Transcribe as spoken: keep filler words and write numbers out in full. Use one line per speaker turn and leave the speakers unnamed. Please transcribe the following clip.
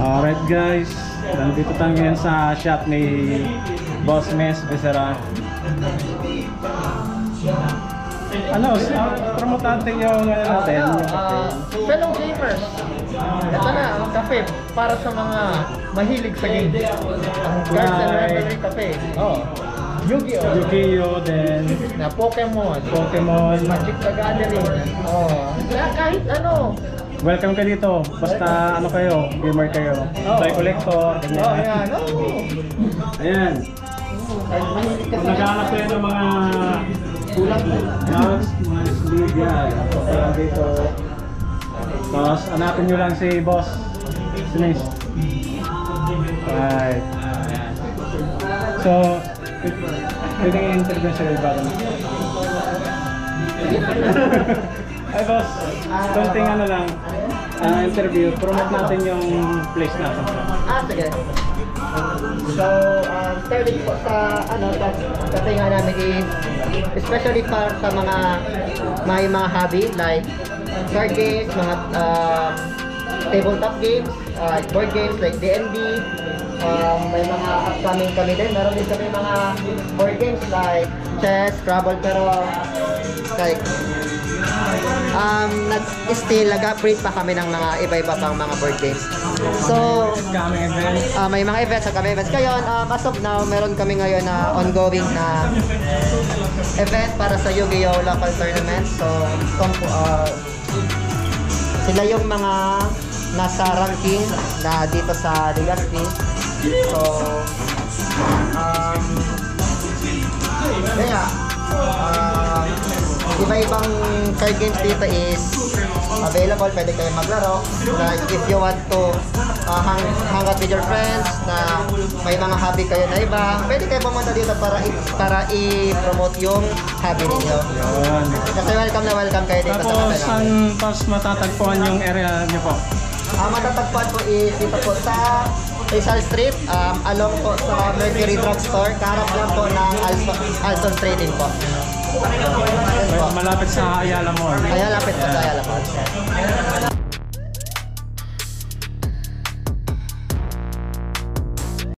Alright guys, nandito tayo ngayon sa shop ni Boss Mes Becerra. Ano, uh, promote natin yung ano natin,
Uh,
yung kape.
uh, fellow gamers, ito na ang kape para sa mga mahilig sa game. Ang Cards and Rivalry Cafe. Oh, Yu-Gi-Oh!
Yu-Gi-Oh! Then
Na Pokemon.
Pokemon.
Magic the Gathering. Oh, kaya kahit ano.
Welcome ka dito. Basta ano kayo, gamer kayo.
Oh.
Toy collector, ganyan.
Oh, ayan. Oh.
Ayan.
Kahit mahilig ka
Kung
sa
naghahanap kayo ng mga
kulang na.
dogs, mga sleeve yan. Kaya dito. Tapos hanapin nyo lang si Boss Sinis. Right. So, pwede nga interview sa iba na. Ay boss, konting ano lang, uh, interview, promote natin yung place natin.
Ah, sige. So, um, starting po sa ano, sa katinga namin is especially para sa mga may mga hobby like card games, mga uh, tabletop games, uh, board games like D and D. Um, may mga upcoming kami din. Meron din kami mga board games like chess, Scrabble, pero like um, nag-still, nag-upgrade pa kami ng mga iba-iba pang mga board games. So,
Coming event.
uh, may mga events sa kami events. Ngayon, um, as of now, meron kami ngayon na ongoing na event para sa Yu-Gi-Oh! Local tournament. So, uh, sila yung mga nasa ranking na dito sa Legazpi. So, um, kaya, um, iba-ibang card games dito is available, pwede kayo maglaro. Like if you want to uh, hang, hang out with your friends na may mga hobby kayo na iba, pwede kayo pumunta dito para i, para i-promote yung hobby ninyo.
Yun.
Kasi welcome na welcome kayo dito sa
Tapos,
Cafe
saan
namin.
pas matatagpuan yung area niyo po?
Ang matatagpuan po is dito po sa Rizal Street, um, along po sa Mercury Drugstore, kaharap lang po ng Alson, Alson Trading po. Yes po.
Malapit sa Ayala Mall.
Kaya lapit po sa Ayala Mall.